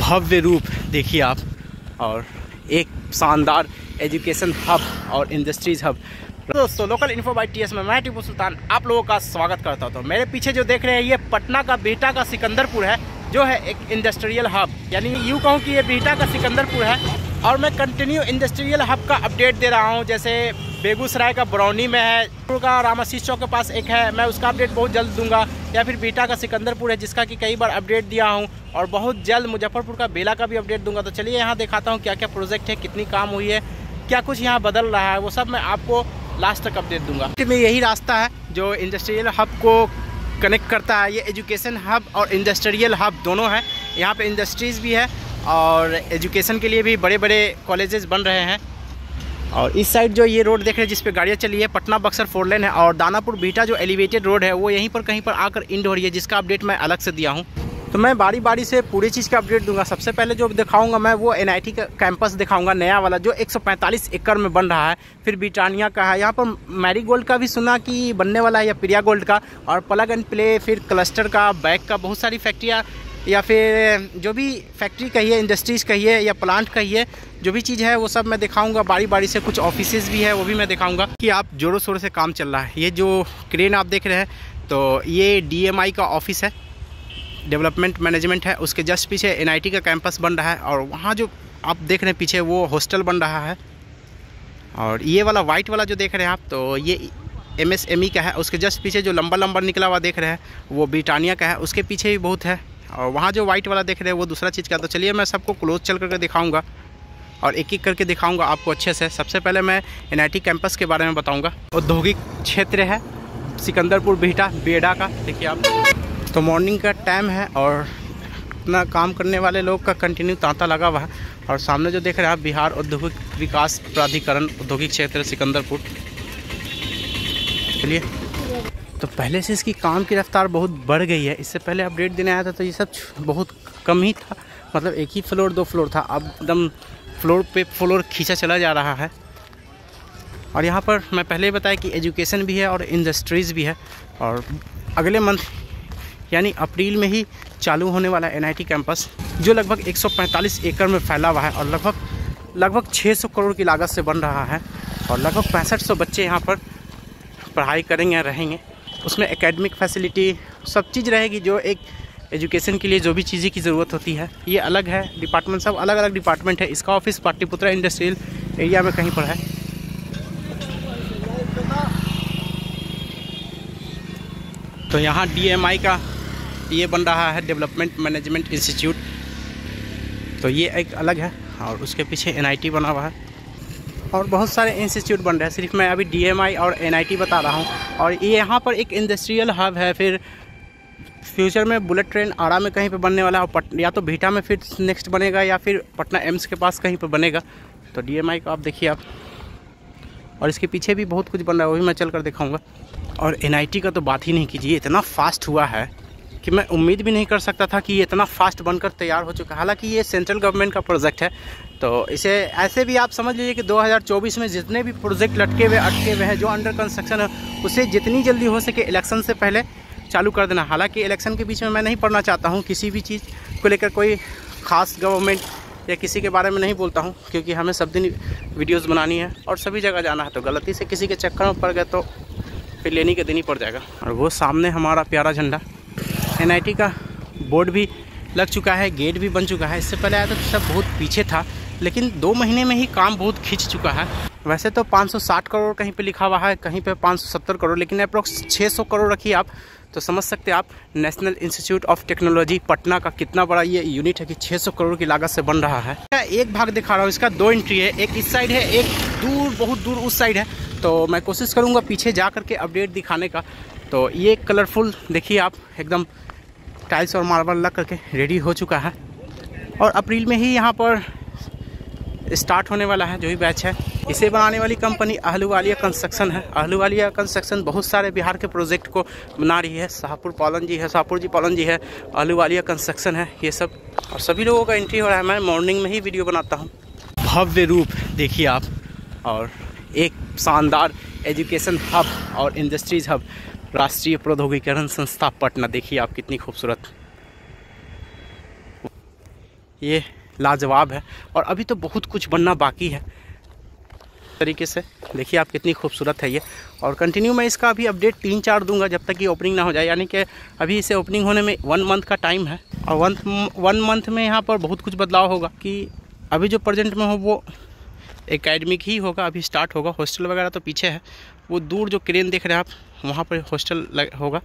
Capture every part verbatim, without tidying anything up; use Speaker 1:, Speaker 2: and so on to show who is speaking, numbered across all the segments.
Speaker 1: भव्य रूप देखिए आप, और एक शानदार एजुकेशन हब और इंडस्ट्रीज हब। दोस्तों, लोकल इन्फो बाय टीएस में मैं टीपू सुल्तान आप लोगों का स्वागत करता हूं। तो मेरे पीछे जो देख रहे हैं ये पटना का बिहटा का सिकंदरपुर है, जो है एक इंडस्ट्रियल हब, यानी यूँ कहूँ कि ये बिहटा का सिकंदरपुर है। और मैं कंटिन्यू इंडस्ट्रियल हब का अपडेट दे रहा हूँ। जैसे बेगूसराय का बरौनी में है, का रामाशीष चौक के पास एक है, मैं उसका अपडेट बहुत जल्द दूंगा। या फिर बिहटा का सिकंदरपुर है, जिसका कि कई बार अपडेट दिया हूँ, और बहुत जल्द मुजफ्फरपुर का बेला का भी अपडेट दूंगा। तो चलिए यहाँ दिखाता हूँ क्या क्या प्रोजेक्ट है, कितनी काम हुई है, क्या कुछ यहाँ बदल रहा है, वो सब मैं आपको लास्ट तक अपडेट दूंगा। में यही रास्ता है जो इंडस्ट्रियल हब को कनेक्ट करता है। ये एजुकेशन हब और इंडस्ट्रियल हब दोनों है। यहाँ पे इंडस्ट्रीज़ भी है और एजुकेशन के लिए भी बड़े बड़े कॉलेजेस बन रहे हैं। और इस साइड जो ये रोड देख रहे हैं जिस पे गाड़ियाँ चली है, पटना बक्सर फोर लेन है। और दानापुर बिहटा जो एलिवेटेड रोड है वो यहीं पर कहीं पर आकर इंड हो रही है, जिसका अपडेट मैं अलग से दिया हूँ। तो मैं बारी बारी से पूरी चीज़ का अपडेट दूंगा। सबसे पहले जो दिखाऊंगा मैं वो एनआईटी का कैंपस दिखाऊंगा, नया वाला जो एक सौ पैंतालीस एकड़ में बन रहा है। फिर ब्रिटानिया का है, यहाँ पर मैरीगोल्ड का भी सुना कि बनने वाला है, या प्रिया गोल्ड का, और प्लग एंड प्ले, फिर क्लस्टर का, बैग का, बहुत सारी फैक्ट्रियाँ, या फिर जो भी फैक्ट्री कहिए, इंडस्ट्रीज़ कहिए, या प्लांट कहिए, जो भी चीज़ है वो सब मैं दिखाऊंगा बारी बारी से। कुछ ऑफिसेज भी है वो भी मैं दिखाऊंगा कि आप जोरों शोरों से काम चल रहा है। ये जो क्रेन आप देख रहे हैं, तो ये डीएमआई का ऑफिस है, डेवलपमेंट मैनेजमेंट है। उसके जस्ट पीछे एनआईटी का कैंपस बन रहा है, और वहाँ जो आप देख रहे हैं पीछे वो हॉस्टल बन रहा है। और ये वाला वाइट वाला जो देख रहे हैं आप, तो ये एमएसएमई का है। उसके जस्ट पीछे जो लंबा लंबा निकला हुआ देख रहे हैं वो ब्रिटानिया का है, उसके पीछे भी बहुत है। और वहाँ जो वाइट वाला देख रहे हैं वो दूसरा चीज़ का। तो चलिए मैं सबको क्लोज चल करके दिखाऊंगा और एक एक करके दिखाऊंगा आपको अच्छे से। सबसे पहले मैं एनआईटी कैंपस के बारे में बताऊंगा। औद्योगिक क्षेत्र है सिकंदरपुर बिहटा बिहटा का, देखिए आप। तो मॉर्निंग का टाइम है और अपना काम करने वाले लोग का कंटिन्यू तांता लगा हुआ है। और सामने जो देख रहे हैं आप, बिहार औद्योगिक विकास प्राधिकरण औद्योगिक क्षेत्र सिकंदरपुर। चलिए, तो पहले से इसकी काम की रफ्तार बहुत बढ़ गई है। इससे पहले अपडेट देने आया था तो ये सब बहुत कम ही था, मतलब एक ही फ्लोर दो फ्लोर था। अब एकदम फ्लोर पे फ्लोर खींचा चला जा रहा है। और यहाँ पर मैं पहले ही बताया कि एजुकेशन भी है और इंडस्ट्रीज़ भी है। और अगले मंथ यानी अप्रैल में ही चालू होने वाला एनआईटी कैंपस, जो लगभग एक सौ पैंतालीस एकड़ में फैला हुआ है और लगभग लगभग छह सौ करोड़ की लागत से बन रहा है। और लगभग पैंसठ सौ बच्चे यहाँ पर पढ़ाई करेंगे, रहेंगे। उसमें एकेडमिक फैसिलिटी सब चीज़ रहेगी, जो एक एजुकेशन के लिए जो भी चीज़ें की ज़रूरत होती है। ये अलग है डिपार्टमेंट, सब अलग अलग डिपार्टमेंट है। इसका ऑफिस पाटलिपुत्रा इंडस्ट्रियल एरिया में कहीं पर है। तो यहाँ डीएमआई का ये बन रहा है, डेवलपमेंट मैनेजमेंट इंस्टीट्यूट, तो ये एक अलग है। और उसके पीछे एनआईटी बना हुआ है और बहुत सारे इंस्टीट्यूट बन रहे हैं। सिर्फ मैं अभी डीएमआई और एनआईटी बता रहा हूँ। और ये यहाँ पर एक इंडस्ट्रियल हब है। फिर फ्यूचर में बुलेट ट्रेन आरा में कहीं पे बनने वाला है, और या तो बिहटा में फिर नेक्स्ट बनेगा, या फिर पटना एम्स के पास कहीं पे बनेगा। तो डीएमआई का आप देखिए आप, और इसके पीछे भी बहुत कुछ बन रहा है, वो भी मैं चल कर दिखाऊँगा। और एनआईटी का तो बात ही नहीं कीजिए, इतना फास्ट हुआ है कि मैं उम्मीद भी नहीं कर सकता था कि ये इतना फास्ट बनकर तैयार हो चुका है। हालांकि ये सेंट्रल गवर्नमेंट का प्रोजेक्ट है, तो इसे ऐसे भी आप समझ लीजिए कि दो हज़ार चौबीस में जितने भी प्रोजेक्ट लटके हुए अटके हुए हैं, जो अंडर कंस्ट्रक्शन है, उसे जितनी जल्दी हो सके इलेक्शन से पहले चालू कर देना। हालांकि इलेक्शन के बीच में मैं नहीं पढ़ना चाहता हूँ, किसी भी चीज़ को लेकर कोई ख़ास गवर्नमेंट या किसी के बारे में नहीं बोलता हूँ, क्योंकि हमें सब दिन वीडियोज़ बनानी है और सभी जगह जाना है। तो गलती से किसी के चक्कर में पड़ गए तो फिर लेने के दिन ही पड़ जाएगा। और वो सामने हमारा प्यारा झंडा, एनआईटी का बोर्ड भी लग चुका है, गेट भी बन चुका है। इससे पहले आया तो सब बहुत पीछे था, लेकिन दो महीने में ही काम बहुत खींच चुका है। वैसे तो पाँच सौ साठ करोड़ कहीं पे लिखा हुआ है, कहीं पे पाँच सौ सत्तर करोड़, लेकिन अप्रोक्स छह सौ करोड़ रखिए आप, तो समझ सकते हैं आप national institute of technology Patna का कितना बड़ा ये यूनिट है कि छह सौ करोड़ की लागत से बन रहा है। एक भाग दिखा रहा हूँ, इसका दो एंट्री है, एक इस साइड है, एक दूर बहुत दूर उस साइड है। तो मैं कोशिश करूँगा पीछे जा करके अपडेट दिखाने का। तो ये कलरफुल देखिए आप, एकदम टाइल्स और मार्बल लग करके रेडी हो चुका है। और अप्रैल में ही यहाँ पर स्टार्ट होने वाला है जो भी बैच है। इसे बनाने वाली कंपनी अहलूवालिया कंस्ट्रक्शन है। अहलूवालिया कंस्ट्रक्शन बहुत सारे बिहार के प्रोजेक्ट को बना रही है। शाहपुर पालन जी है, शाहपुर जी पालन जी है, अहलूवालिया कंस्ट्रक्शन है, ये सब। और सभी लोगों का एंट्री हो रहा है। मैं मॉर्निंग में ही वीडियो बनाता हूँ। भव्य रूप देखिए आप, और एक शानदार एजुकेशन हब और इंडस्ट्रीज हब, राष्ट्रीय प्रौद्योगिकीकरण संस्था पटना। देखिए आप कितनी खूबसूरत। ये लाजवाब है और अभी तो बहुत कुछ बनना बाकी है। तरीके से देखिए आप कितनी खूबसूरत है ये। और कंटिन्यू मैं इसका अभी अपडेट तीन चार दूंगा जब तक ये ओपनिंग ना हो जाए, यानी कि अभी इसे ओपनिंग होने में वन मंथ का टाइम है। और वन वन मंथ में यहाँ पर बहुत कुछ बदलाव होगा कि अभी जो प्रेजेंट में हो वो एकेडमिक ही होगा, अभी स्टार्ट होगा। हॉस्टल वगैरह तो पीछे है, वो दूर जो क्रेन देख रहे हैं आप वहाँ पर हॉस्टल होगा।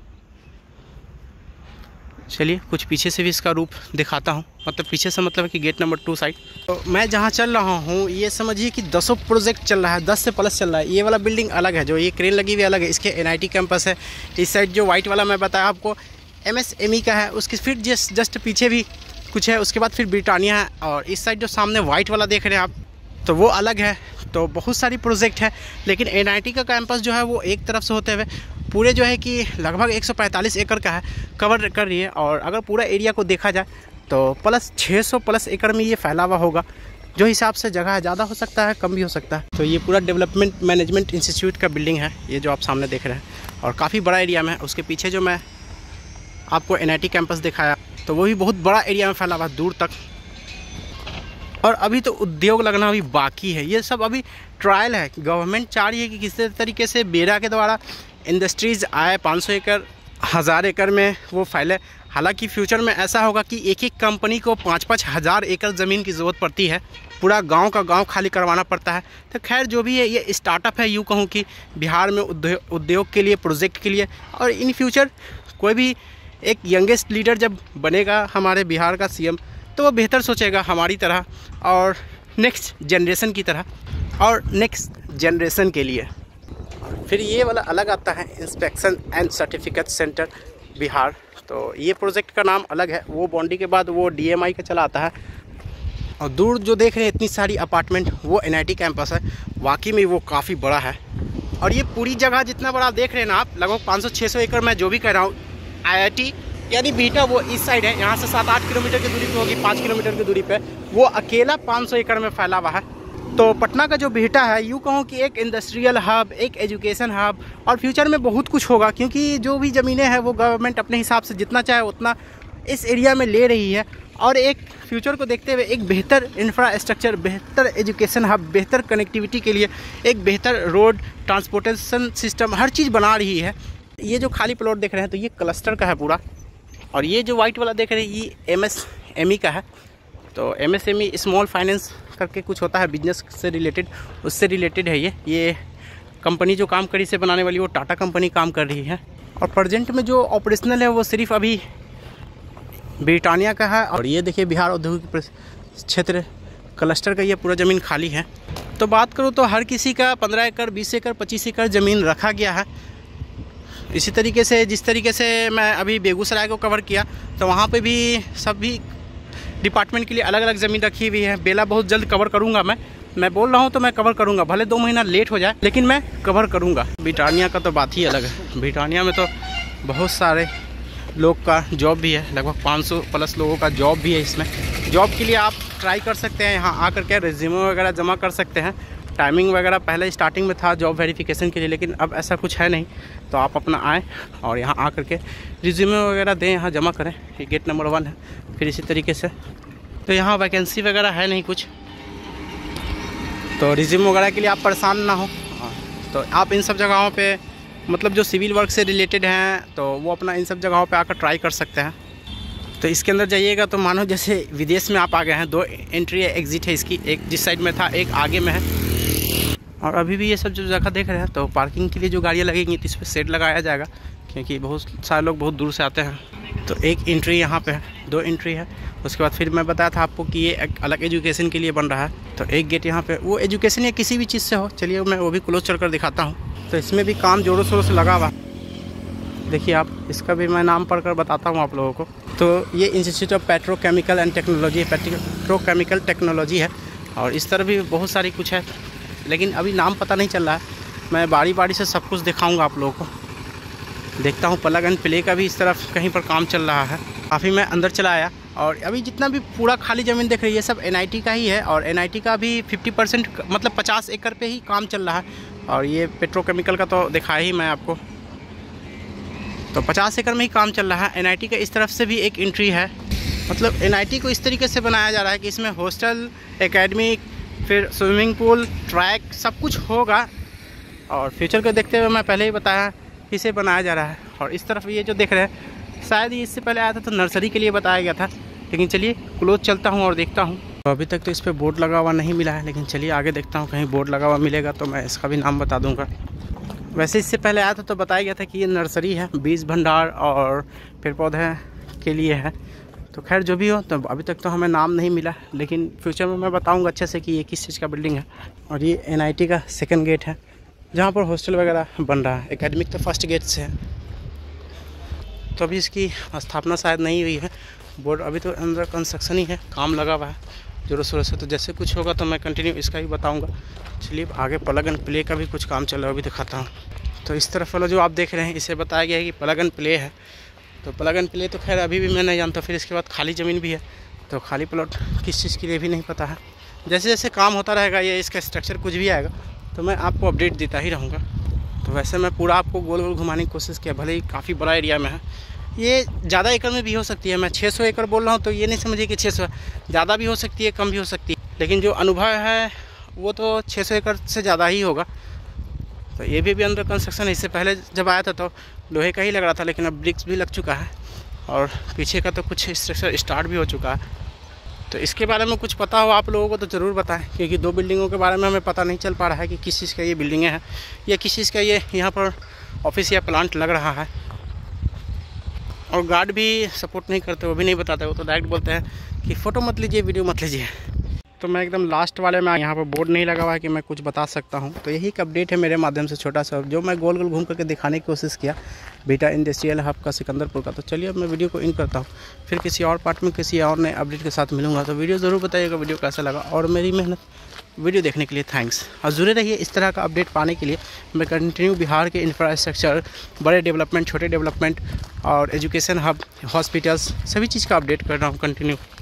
Speaker 1: चलिए कुछ पीछे से भी इसका रूप दिखाता हूँ, मतलब पीछे से मतलब है कि गेट नंबर टू साइड। तो मैं जहाँ चल रहा हूँ ये समझिए कि दसों प्रोजेक्ट चल रहा है, दस से प्लस चल रहा है। ये वाला बिल्डिंग अलग है, जो ये क्रेन लगी हुई अलग है, इसके एनआईटी कैंपस है। इस साइड जो वाइट वाला मैं बताया आपको एमएसएमई का है, उसके फिर जस्ट जस्ट पीछे भी कुछ है, उसके बाद फिर ब्रिटानिया है। और इस साइड जो सामने वाइट वाला देख रहे हैं आप तो वो अलग है। तो बहुत सारी प्रोजेक्ट है, लेकिन एनआईटी का कैंपस जो है वो एक तरफ से होते हुए पूरे जो है कि लगभग एक सौ पैंतालीस एकड़ का है, कवर कर रही है। और अगर पूरा एरिया को देखा जाए तो प्लस छह सौ प्लस एकड़ में ये फैला हुआ होगा। जो हिसाब से जगह है, ज़्यादा हो सकता है कम भी हो सकता है। तो ये पूरा डेवलपमेंट मैनेजमेंट इंस्टीट्यूट का बिल्डिंग है, ये जो आप सामने देख रहे हैं, और काफ़ी बड़ा एरिया में है। उसके पीछे जो मैं आपको एनआईटी कैंपस दिखाया तो वो भी बहुत बड़ा एरिया में फैला हुआ दूर तक। और अभी तो उद्योग लगना अभी बाकी है, ये सब अभी ट्रायल है। गवर्नमेंट चाह रही है कि किसी तरीके से बेरा के द्वारा इंडस्ट्रीज़ आए, पाँच सौ एकड़ हज़ार एकड़ में वो फैले। हालांकि फ्यूचर में ऐसा होगा कि एक एक कंपनी को पाँच पाँच हज़ार एकड़ ज़मीन की ज़रूरत पड़ती है, पूरा गांव का गांव खाली करवाना पड़ता है। तो खैर जो भी है ये स्टार्टअप है, यूँ कहूँ कि बिहार में उद्योग उद्योग के लिए, प्रोजेक्ट के लिए। और इन फ्यूचर कोई भी एक यंगेस्ट लीडर जब बनेगा हमारे बिहार का सीएम तो वो बेहतर सोचेगा हमारी तरह और नेक्स्ट जनरेशन की तरह और नेक्स्ट जनरेशन के लिए। फिर ये वाला अलग आता है inspection and certificate centre Bihar. तो ये प्रोजेक्ट का नाम अलग है, वो बॉन्डी के बाद वो डीएमआई का चला आता है। और दूर जो देख रहे हैं इतनी सारी अपार्टमेंट वो एनआईटी कैंपस है, वाकई में वो काफ़ी बड़ा है। और ये पूरी जगह जितना बड़ा देख रहे हैं ना आप, लगभग पाँच सौ छः सौ एकड़ मैं जो भी कह रहा हूँ, आईआईटी यानी बीटा वो इस साइड है, यहाँ से सात आठ किलोमीटर की दूरी पे होगी, पाँच किलोमीटर की दूरी पे वो अकेला पाँच सौ एकड़ में फैला हुआ है। तो पटना का जो बीटा है यूँ कहूँ कि एक इंडस्ट्रियल हब, एक एजुकेशन हब, और फ्यूचर में बहुत कुछ होगा, क्योंकि जो भी ज़मीनें हैं वो गवर्नमेंट अपने हिसाब से जितना चाहे उतना इस एरिया में ले रही है। और एक फ्यूचर को देखते हुए एक बेहतर इंफ्रास्ट्रक्चर, बेहतर एजुकेशन हब, बेहतर कनेक्टिविटी के लिए एक बेहतर रोड ट्रांसपोर्टेशन सिस्टम, हर चीज़ बना रही है। ये जो खाली प्लॉट देख रहे हैं तो ये क्लस्टर का है पूरा। और ये जो वाइट वाला देख रहे हैं ये एमएसएमई का है। तो एमएसएमई स्मॉल फाइनेंस करके कुछ होता है, बिजनेस से रिलेटेड, उससे रिलेटेड है ये ये कंपनी जो काम करी से बनाने वाली वो टाटा कंपनी काम कर रही है। और प्रेजेंट में जो ऑपरेशनल है वो सिर्फ अभी ब्रिटानिया का है। और ये देखिए बिहार औद्योगिक क्षेत्र क्लस्टर का ये पूरा ज़मीन खाली है। तो बात करूँ तो हर किसी का पंद्रह एकड़, बीस एकड़, पच्चीस एकड़ ज़मीन रखा गया है। इसी तरीके से जिस तरीके से मैं अभी बेगूसराय को कवर किया तो वहाँ पे भी सभी डिपार्टमेंट के लिए अलग अलग ज़मीन रखी हुई है। बेला बहुत जल्द कवर करूँगा, मैं मैं बोल रहा हूँ तो मैं कवर करूँगा, भले दो महीना लेट हो जाए लेकिन मैं कवर करूँगा। ब्रिटानिया का तो बात ही अलग है। ब्रिटानिया में तो बहुत सारे लोग का जॉब भी है, लगभग पाँच सौ प्लस लोगों का जॉब भी है। इसमें जॉब के लिए आप ट्राई कर सकते हैं, यहाँ आकर के रिज्यूमे वगैरह जमा कर सकते हैं। टाइमिंग वगैरह पहले स्टार्टिंग में था जॉब वेरिफिकेशन के लिए, लेकिन अब ऐसा कुछ है नहीं। तो आप अपना आएँ और यहाँ आकर के रिज्यूमे वगैरह दें, यहाँ जमा करें। ये गेट नंबर वन है। फिर इसी तरीके से तो यहाँ वैकेंसी वगैरह है नहीं कुछ, तो रिज्यूम वगैरह के लिए आप परेशान ना हो। तो आप इन सब जगहों पे मतलब जो सिविल वर्क से रिलेटेड हैं तो वो अपना इन सब जगहों पे आकर ट्राई कर सकते हैं। तो इसके अंदर जाइएगा तो मानो जैसे विदेश में आप आ गए हैं। दो एंट्री एग्जिट है इसकी, एक जिस साइड में था एक आगे में है। और अभी भी ये सब जो जगह देख रहे हैं तो पार्किंग के लिए जो गाड़ियाँ लगेंगी तो इस पर सेट लगाया जाएगा, क्योंकि बहुत सारे लोग बहुत दूर से आते हैं। तो एक एंट्री यहाँ पे है, दो एंट्री है। उसके बाद फिर मैं बताया था आपको कि ये एक अलग एजुकेशन के लिए बन रहा है। तो एक गेट यहाँ पे, वो एजुकेशन या किसी भी चीज़ से हो। चलिए मैं वो भी क्लोज चल कर दिखाता हूँ। तो इसमें भी काम जोरों शोरों से लगा हुआ, देखिए आप, इसका भी मैं नाम पढ़कर बताता हूँ आप लोगों को। तो ये institute of petrochemical and technology, petrochemical technology है। और इस तरह भी बहुत सारी कुछ है, लेकिन अभी नाम पता नहीं चल रहा है। मैं बारी बारी से सब कुछ दिखाऊंगा आप लोगों को। देखता हूँ प्लग एंड प्ले का भी इस तरफ कहीं पर काम चल रहा है। काफ़ी मैं अंदर चला आया और अभी जितना भी पूरा खाली ज़मीन देख रही है सब एनआईटी का ही है। और एनआईटी का भी फिफ्टी परसेंट मतलब पचास एकड़ पे ही काम चल रहा है। और ये पेट्रोकेमिकल का तो दिखाया ही मैं आपको, तो पचास एकड़ में ही काम चल रहा है। एनआईटी का इस तरफ से भी एक एंट्री है मतलब एन आई टी को इस तरीके से बनाया जा रहा है कि इसमें हॉस्टल, एकेडमिक, फिर स्विमिंग पूल, ट्रैक सब कुछ होगा। और फ्यूचर को देखते हुए मैं पहले ही बताया इसे बनाया जा रहा है। और इस तरफ ये जो देख रहे हैं शायद ये इससे पहले आया था तो नर्सरी के लिए बताया गया था, लेकिन चलिए क्लोज चलता हूँ और देखता हूँ। तो अभी तक तो इस पर बोर्ड लगा हुआ नहीं मिला है, लेकिन चलिए आगे देखता हूँ, कहीं बोर्ड लगा हुआ मिलेगा तो मैं इसका भी नाम बता दूँगा। वैसे इससे पहले आया था तो बताया गया था कि ये नर्सरी है, बीज भंडार और पेड़ पौधे के लिए है। तो खैर जो भी हो, तो अभी तक तो हमें नाम नहीं मिला, लेकिन फ्यूचर में मैं बताऊंगा अच्छे से कि ये किस चीज़ का बिल्डिंग है। और ये एन आई टी का सेकंड गेट है जहाँ पर हॉस्टल वगैरह बन रहा है। एकेडमिक तो फर्स्ट गेट से है, तो अभी इसकी स्थापना शायद नहीं हुई है। बोर्ड अभी तो अंदर कंस्ट्रक्शन ही है, काम लगा हुआ है जोरों शोरों से। तो जैसे कुछ होगा तो मैं कंटिन्यू इसका ही बताऊँगा। चलिए आगे प्लग एंड प्ले का भी कुछ काम चल रहा है, अभी दिखाता हूँ। तो इस तरफ वाला जो आप देख रहे हैं इसे बताया गया है कि प्लग एंड प्ले है। तो प्लग एंड प्ले तो खैर अभी भी मैं नहीं जानता। फिर इसके बाद खाली ज़मीन भी है, तो खाली प्लॉट किस चीज़ के लिए भी नहीं पता है। जैसे जैसे काम होता रहेगा, ये इसका स्ट्रक्चर कुछ भी आएगा तो मैं आपको अपडेट देता ही रहूँगा। तो वैसे मैं पूरा आपको गोल गोल घुमाने की कोशिश किया, भले ही काफ़ी बड़ा एरिया में है। ये ज़्यादा एकड़ में भी हो सकती है, मैं छः सौ एकड़ बोल रहा हूँ तो ये नहीं समझिए कि छः सौ ज़्यादा भी हो सकती है, कम भी हो सकती है, लेकिन जो अनुभव है वो तो छः सौ एकड़ से ज़्यादा ही होगा। तो ये भी अभी अंडर कंस्ट्रक्शन है। इससे पहले जब आया था तो लोहे का ही लग रहा था, लेकिन अब ब्रिक्स भी लग चुका है और पीछे का तो कुछ स्ट्रक्चर स्टार्ट भी हो चुका है। तो इसके बारे में कुछ पता हो आप लोगों को तो ज़रूर बताएं, क्योंकि दो बिल्डिंगों के बारे में हमें पता नहीं चल पा रहा है कि किस चीज़ का ये बिल्डिंगें हैं या किस चीज़ का ये यहाँ पर ऑफिस या प्लांट लग रहा है। और गार्ड भी सपोर्ट नहीं करते, वो भी नहीं बताते, वो तो डायरेक्ट बोलते हैं कि फ़ोटो मत लीजिए, वीडियो मत लीजिए। तो मैं एकदम लास्ट वाले में, यहाँ पर बोर्ड नहीं लगा हुआ है कि मैं कुछ बता सकता हूँ। तो यही एक अपडेट है मेरे माध्यम से छोटा सा, जो मैं गोल गोल घूम करके दिखाने की कोशिश किया बीटा इंडस्ट्रियल हब का सिकंदरपुर का। तो चलिए अब मैं वीडियो को इन करता हूँ, फिर किसी और पार्ट में किसी और नए अपडेट के साथ मिलूंगा। तो वीडियो ज़रूर बताइएगा वीडियो कैसा लगा, और मेरी मेहनत वीडियो देखने के लिए थैंक्स। और जुड़े रहिए इस तरह का अपडेट पाने के लिए। मैं कंटिन्यू बिहार के इंफ्रास्ट्रक्चर, बड़े डेवलपमेंट, छोटे डेवलपमेंट और एजुकेशन हब, हॉस्पिटल्स, सभी चीज़ का अपडेट कर रहा हूँ कंटिन्यू।